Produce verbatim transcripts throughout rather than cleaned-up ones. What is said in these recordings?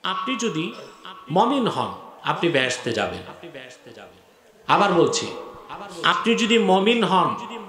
আপনি যদি মুমিন হন আপনি বেহেশতে যাবেন। আবার বলছি, আপনি যদি মুমিন হন,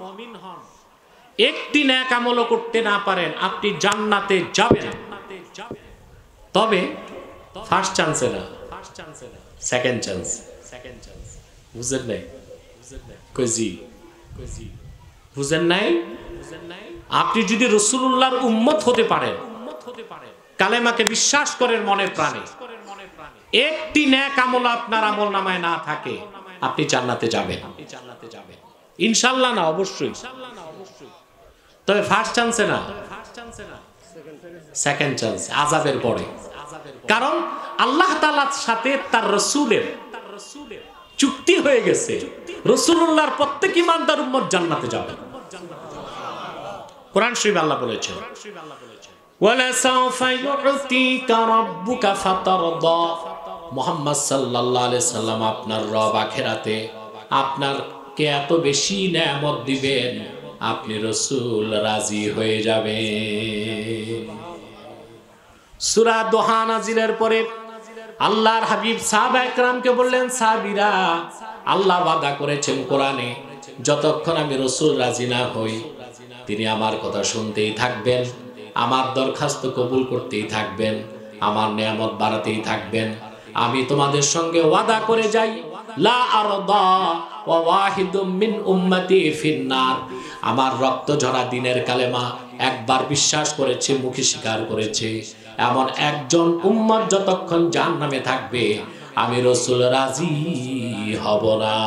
একটি নেক আমলও করতে না পারেন, আপনি জান্নাতে যাবেন। তবে ফার্স্ট চান্সে না, সেকেন্ড চান্স। বুঝেন নাই? কজি বুঝেন নাই? আপনি যদি রাসূলুল্লাহর উম্মত হতে পারেন, কালেমাকে বিশ্বাস করেন মনে প্রাণে, একটি নেক আমল আপনার আমলনামায় না থাকে, আপনি জান্নাতে যাবেন ইনশাআল্লাহ। না অবশ্যই, তবে ফার্স্ট চান্সে না, সেকেন্ড চান্স, আযাবের পরে। কারণ আল্লাহ তাআলার সাথে তার রাসূলের চুক্তি হয়ে গেছে, রাসূলুল্লাহর প্রত্যেক ঈমানদার উম্মত জান্নাতে যাবে। কোরআন শরীফে আল্লাহ বলেছেন, ওয়ালা সাওফা ইউতিকা রাব্বুকা ফাতারদা। মুহাম্মদ সাল্লাল্লাহু আলাইহি সাল্লাম, আপনার রব আখিরাতে আপনাকে এত বেশি নেয়ামত দিবেন, আপনি রাসূল রাজি হয়ে যাবেন। সূরা দোহা নাজিলের পরে আল্লাহর হাবিব সাহাবায়ে কেরামকে বললেন, সাহাবীরা, আল্লাহ ওয়াদা করেছেন কোরআনে, যতক্ষণ আমি রাসূল রাজি না হই তিনি আমার কথা শুনতেই থাকবেন, আমার দরখাস্ত কবুল করতেই থাকবেন, আমার নেয়ামত বাড়াতেই থাকবেন। আমি তোমাদের সঙ্গে ওয়াদা করে যাই, লা আরদা ওয়া ওয়াহিদুম মিন উম্মতি ফিন্নার। আমার রক্ত ঝরা দিনের কালেমা একবার বিশ্বাস করেছে, মুখে স্বীকার করেছে, এমন একজন উম্মত যতক্ষণ জাহান্নামে থাকবে আমি রাসূল রাজি হব না।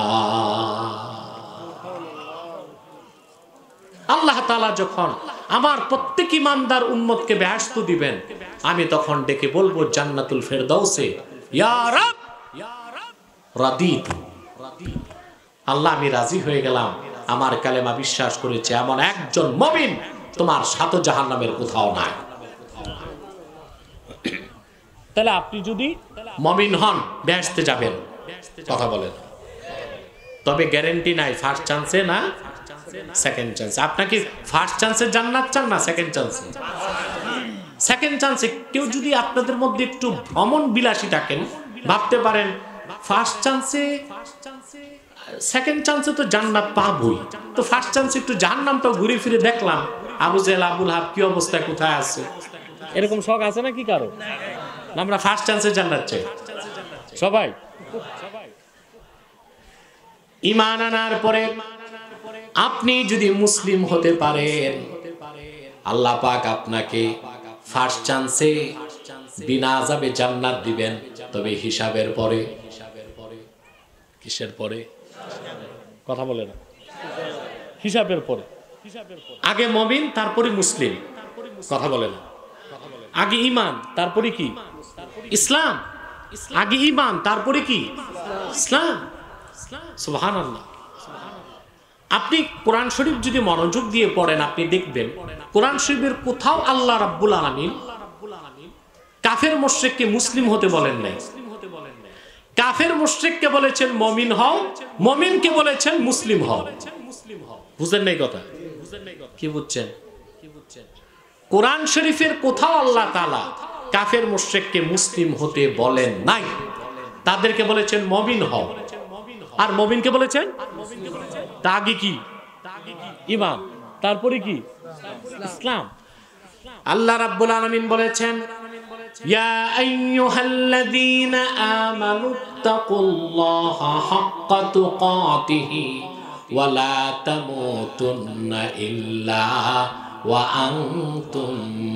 আল্লাহ তাআলা যখন আমার প্রত্যেক ঈমানদার উম্মতকে বেহেশত দিবেন, আমি তখন ডেকে বলবো জান্নাতুল ফেরদাউসে, ইয়া রাব রাদিতু, আল্লাহ আমি রাজি হয়ে গেলাম, আমার কালেমা বিশ্বাস করেছে এমন একজন মুমিন তোমার সাত জাহান্নামের কোথাও নাই। তাহলে আপনি যদি মুমিন হন বেহেশতে যাবেন, কথা বলেন। তবে গ্যারান্টি নাই ফার্স্ট চান্সে না সেকেন্ড চান্স। আপনাকে ফার্স্ট চান্সে জান্নাত চান না সেকেন্ড চান্সে? সেকেন্ড চান্সে কেউ যদি আপনাদের মধ্যে একটু ভ্রমণ বিলাসী থাকেন, ভাবতে পারেন ফার্স্ট চান্সে সেকেন্ড চান্সে তো জান্নাত পাবই, তো ফার্স্ট চান্সে একটু জাহান্নামটাও ঘুরে ফিরে দেখলাম, আবু জেহেল আবু লাহাব কি অবস্থায় কোথায় আছে, এরকম শখ আছে নাকি কারো? আমরা ফার্স্ট চান্সে জান্নাত চাই সবাই। ঈমান আনার পরে আপনি যদি মুসলিম হতে পারেন, আল্লাহ পাক আপনাকে ফার্স্ট চান্সে বিনা আযাবে জান্নাত দিবেন, তবে হিসাবের পরে। কিসের পরে? কথা বলে না, হিসাবের পরে। আগে মুমিন তারপরে মুসলিম, কথা বলে না। আগে ঈমান তারপরে কি? ইসলাম। আগে ঈমান তারপরে কি? ইসলাম। সুবহানাল্লাহ। আপনি কোরআন শরীফ যদি মনোযোগ দিয়ে পড়েন, আপনি দেখবেন কোরআন শরীফের কোথাও আল্লাহ রাব্বুল আলামিন কাফের মুশরিককে মুসলিম হতে বলেন নাই। কাফের মুশরিককে বলেছেন মুমিন হও, মুমিনকে বলেছেন মুসলিম হও। বুঝেন নাই কথা? কি বুঝছেন? কোরআন শরীফের কোথাও আল্লাহ তাআলা কাফের মুশরিককে মুসলিম হতে বলেন নাই, তাদেরকে বলেছেন মুমিন হও। আর মুমিনকে বলেছেন তা আগে কি? ঈমান, তারপরে কি? ইসলাম। আল্লাহ রাব্বুল আলামিন বলেছেন, ইয়া আইয়ুহাল্লাযীনা আমানুত্তাকুল্লাহা হাক্কা তুকাতিহি ওয়া লা তামুতুন্না ইল্লা ওয়া আনতুম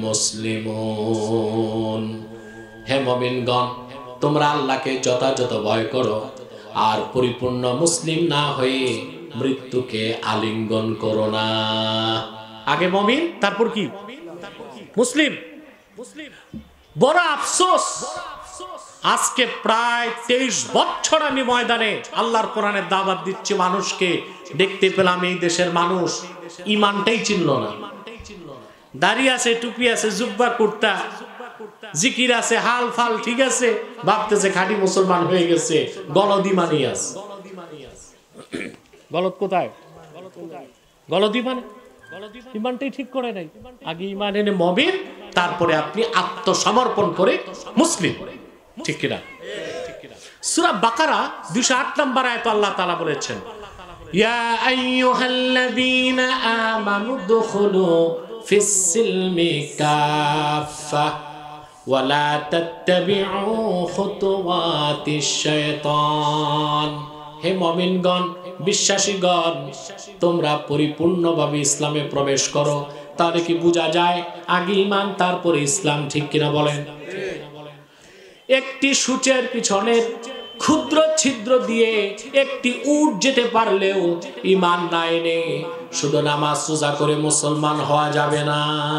মুসলিমুন। হে মুমিনগণ, তোমরা আল্লাহকে যথাযথ ভয় করো আর পরিপূর্ণ মুসলিম না হয়ে মৃত্যুকে আলিঙ্গন করো না। আগে মুমিন, তারপর কি? মুসলিম। বড় আফসোস, আজকে প্রায় তেইশ বছর আমি ময়দানে আল্লাহর কোরআনের দাওয়াত দিচ্ছি মানুষকে, দেখতে পেলাম এই দেশের মানুষ ঈমানটাই চিনল না। দাড়ি আছে, টুপি আছে, জুব্বা কুর্তা, জিকির আছে, হাল ফাল ঠিক আছে, ভাবতেছে খাঁটি মুসলমান হয়ে গেছে, গলদ ঈমানই আছে। গলদ কোথায়? গলদ ঈমান, ঈমানটাই ঠিক করে নাই। আগে ঈমান এনে মুমিন, তারপরে আপনি আত্মসমর্পণ করে মুসলিম। ঠিক কিনা? সূরা বাকারা দুইশো আট নম্বর আয়াতে আল্লাহ তাআলা বলেছেন, ইয়া আইয়ুহাল্লাযীনা আমানু দুখুলু ফিস সিলমি কাফা ওয়া লা তাত্তাবিউ খুতুওয়াতিশ শাইতান। হে মুমিনগণ, বিশ্বাসীগণ, তোমরা পরিপূর্ণভাবে ইসলামে প্রবেশ করো। তাহলে কি বোঝা যায়? আগে ঈমান তারপরে ইসলাম, ঠিক কিনা বলেন? একটি সূচের পিছনে ক্ষুদ্র ছিদ্র দিয়ে একটি উট যেতে পারলেও ঈমান না এনে শুধু নামাজ রোজা করে মুসলমান হওয়া যাবে না।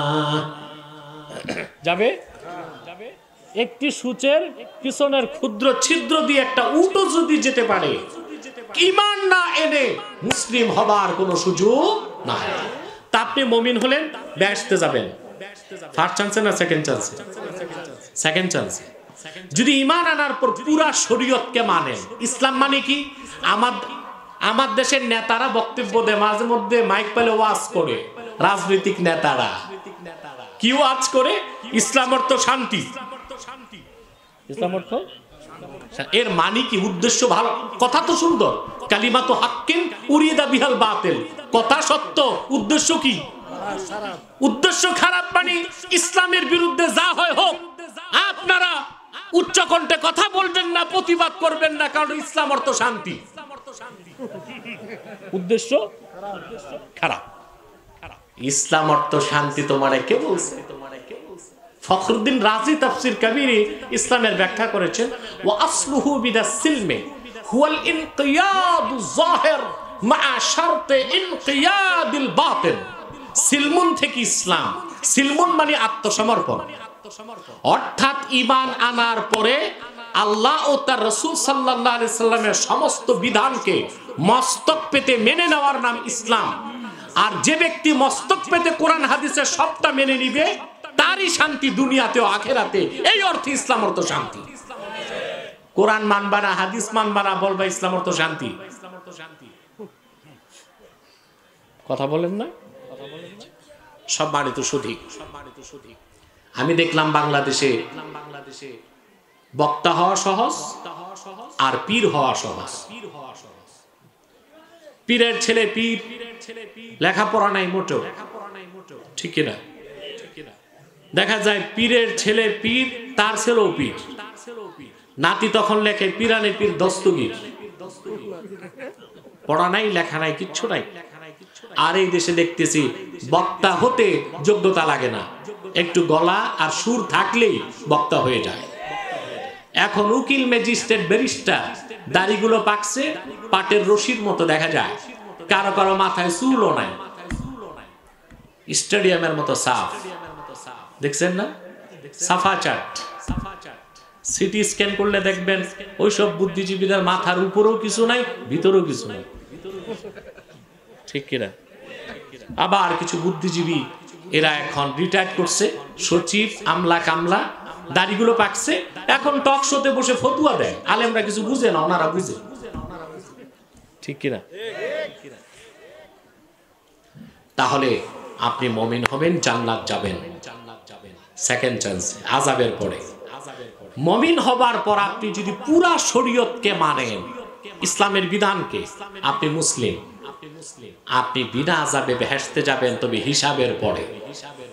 যাবে? একটি সূচের পিছনের ক্ষুদ্র ছিদ্র দিয়ে একটা উটও যদি যেতে পারে, ঈমান না এনে মুসলিম হবার কোনো সুযোগ নাই। তা আপনি মুমিন হলেন, বেহেশতে যাবেন। ফার্স্ট চান্সে না সেকেন্ড চান্সে? সেকেন্ড চান্সে। যদি ঈমান আনার পর পুরা শরীয়তকে মানেন। ইসলাম মানে কি? আমার আমার দেশের নেতারা বক্তব্য দেয়, মাঝে মধ্যে মাইক পেলে ওয়াজ করে। রাজনৈতিক নেতারা কি ওয়াজ করে? ইসলাম অর্থ শান্তি। ইসলাম অর্থ এর মানে কি? উদ্দেশ্য ভালো, কথা তো সুন্দর, কালিমাতু হাক্কিন উরিদা বিহাল বাতিল, কথা সত্য, উদ্দেশ্য কি? উদ্দেশ্য খারাপ। মানে ইসলামের বিরুদ্ধে যা হয় হোক, আপনারা উচ্চ কণ্ঠে কথা বলবেন না, প্রতিবাদ করবেন না, কারণ ইসলাম অর্থ শান্তি। উদ্দেশ্য খারাপ। ইসলাম অর্থ শান্তি তোমারে কে বলছে? ফখরুদ্দিন রাজি তাফসীর কবিরে ইসলামের ব্যাখ্যা করেছেন, ওয়া আসলুহু বিদাস সিলমে হুয়াল ইনকিয়াদু যাহির মা শারতে ইনকিয়াদিল বাতিন। সিলমুন থেকে ইসলাম। সিলমুন মানে আত্মসমর্পণ, অর্থাৎ ঈমান আনার পরে আল্লাহ ও তার রাসূল সাল্লাল্লাহু আলাইহি সাল্লামের সমস্ত বিধানকে মস্তক পেতে মেনে নেওয়ার নাম ইসলাম। আর যে ব্যক্তি মস্তক পেতে কোরআন হাদিসের সবটা মেনে নিবে, তারই শান্তি দুনিয়াতে ও আখিরাতে। এই অর্থে ইসলাম অর্থ শান্তি। কোরআন মানবা না, হাদিস মানবা না, বলবা ইসলাম অর্থ শান্তি। কথা বলেন না? সব মানে তো সঠিক। আমি দেখলাম বাংলাদেশে বক্তা হওয়া সহজ আর পীর হওয়া সহজ। পীরের ছেলে পীর, লেখাপড়া নাই মোটেও, ঠিক কিনা? দেখা যায় পীরের ছেলে পীর, তার ছেলেও পীর। নাতি তখন লেখে পীরানে পীর দস্তগীর। পড়া নাই, লেখা নাই, কিচ্ছু নাই। আর এই দেশে দেখতেছি বক্তা হতে যোগ্যতা লাগে না, একটু গলা আর সুর থাকলেই বক্তা হয়ে যায়। এখন উকিল, ম্যাজিস্ট্রেট, ব্যারিস্টার, দাড়িগুলো পাকছে পাটের রশির মতো দেখা যায়। কারো কারো মাথায় চুলও নাই, স্টেডিয়ামের মতো সাফ। দেখছেন না? সাফা চাট। সিটি স্ক্যান করলে দেখবেন ওইসব বুদ্ধিজীবীদের মাথার উপরেও কিছু নাই, ভিতরেও কিছু নাই, ঠিক কিনা? আবার কিছু বুদ্ধিজীবী এরা এখন রিটায়ার করছে, সচিব, আমলা কামলা, দাড়িগুলো পাকছে, এখন টক শোতে বসে ফতুয়া দেয়। আলেমরা কিছু বুঝে না, ওনারা বুঝে, ঠিক কিনা? তাহলে আপনি মুমিন হবেন, জান্নাত যাবেন। সেকেন্ড চান্স, আযাবের পরে। মুমিন হবার পর আপনি যদি পুরা শরীয়তকে মানেন, ইসলামের বিধানকে, আপনি মুসলিম। আপনি বিনা আযাবে বেহেশতে যাবেন, তবে হিসাবের পরে।